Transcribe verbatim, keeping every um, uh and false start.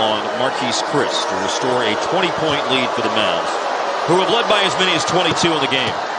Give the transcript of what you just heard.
on Marquise Chris to restore a twenty point lead for the Mavs, who have led by as many as twenty-two in the game.